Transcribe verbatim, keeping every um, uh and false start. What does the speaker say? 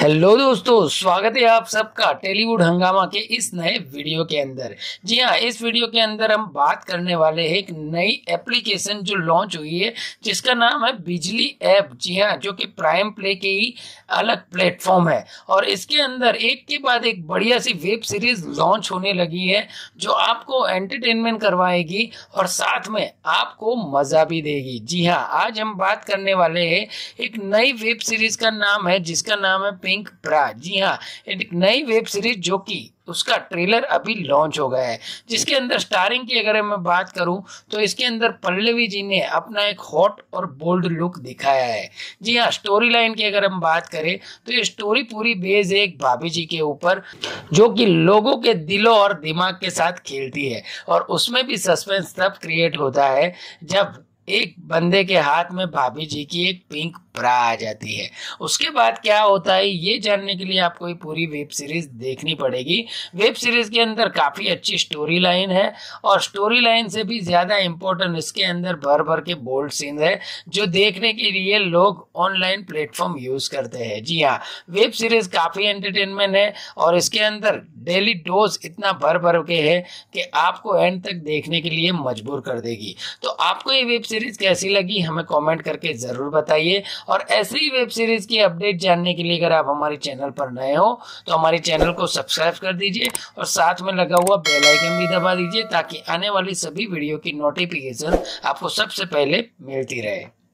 Hello दोस्तों, स्वागत है आप सबका टेलीवुड हंगामा के इस नए वीडियो के अंदर। जी हाँ, इस वीडियो के अंदर हम बात करने वाले हैं एक नई एप्लीकेशन जो लॉन्च हुई है जिसका नाम है बिजली ऐप। जी हाँ, जो कि प्राइम प्ले के ही अलग प्लेटफॉर्म है और इसके अंदर एक के बाद एक बढ़िया सी वेब सीरीज लॉन्च होने लगी है जो आपको एंटरटेनमेंट करवाएगी और साथ में आपको मजा भी देगी। जी हाँ, आज हम बात करने वाले हैं एक नई वेब सीरीज का नाम है जिसका नाम है पिंक ब्रा। जी हाँ, एक नई वेब सीरीज जो कि उसका ट्रेलर अभी लॉन्च हो गया है, जिसके अंदर स्टारिंग की अगर मैं बात करूं तो इसके अंदर पल्लवी जी ने अपना एक हॉट और बोल्ड लुक दिखाया है। जी हाँ, स्टोरी लाइन की अगर हम बात करें तो ये स्टोरी पूरी बेस है एक भाभी जी के ऊपर जो कि लोगों के दिलों और दिमाग के साथ खेलती है और उसमें भी सस्पेंस तब क्रिएट होता है जब एक बंदे के हाथ में भाभी जी की एक पिंक ब्रा आ जाती है। उसके बाद क्या होता है ये जानने के लिए आपको ये पूरी वेब सीरीज देखनी पड़ेगी। वेब सीरीज के अंदर काफी अच्छी स्टोरी लाइन है और स्टोरी लाइन से भी ज्यादा इम्पोर्टेंट इसके अंदर भर भर के बोल्ड सीन है जो देखने के लिए लोग ऑनलाइन प्लेटफॉर्म यूज करते हैं। जी हाँ, वेब सीरीज काफी एंटरटेनमेंट है और इसके अंदर डेली डोज इतना भर भर के है कि आपको एंड तक देखने के लिए मजबूर कर देगी। तो आपको ये वेब सीरीज कैसी लगी हमें कमेंट करके जरूर बताइए और ऐसी ही वेब सीरीज की अपडेट जानने के लिए अगर आप हमारे चैनल पर नए हो तो हमारे चैनल को सब्सक्राइब कर दीजिए और साथ में लगा हुआ बेल आइकन भी दबा दीजिए ताकि आने वाली सभी वीडियो की नोटिफिकेशन आपको सबसे पहले मिलती रहे।